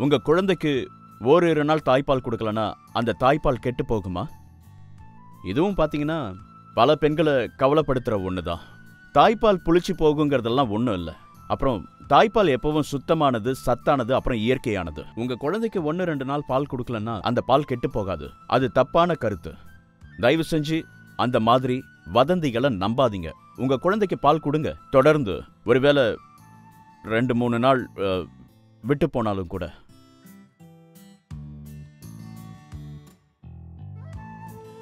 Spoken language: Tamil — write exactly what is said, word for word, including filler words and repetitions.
உங்க குழந்தைக்கு ஓரிரு நாள் தாய்ப்பால் கொடுக்கலனா அந்த தாய்ப்பால் கெட்டு போகுமா? இதுவும் பாத்தீங்கன்னா பல பெண்களை கவலைப்படுத்துற ஒண்ணுதான். தாய்ப்பால் புளிச்சு போகுங்கிறதெல்லாம் ஒண்ணும் இல்லை. அப்புறம் தாய்ப்பால் எப்பவும் சுத்தமானது, சத்தானது, அப்புறம் இயற்கையானது. உங்க குழந்தைக்கு ஒன்னு ரெண்டு நாள் பால் கொடுக்கலன்னா அந்த பால் கெட்டு போகாது. அது தப்பான கருத்து. தயவு செஞ்சு அந்த மாதிரி வதந்திகளை நம்பாதீங்க. உங்க குழந்தைக்கு பால் கொடுங்க. தொடர்ந்து ஒருவேளை ரெண்டு மூணு நாள் விட்டு போனாலும் கூட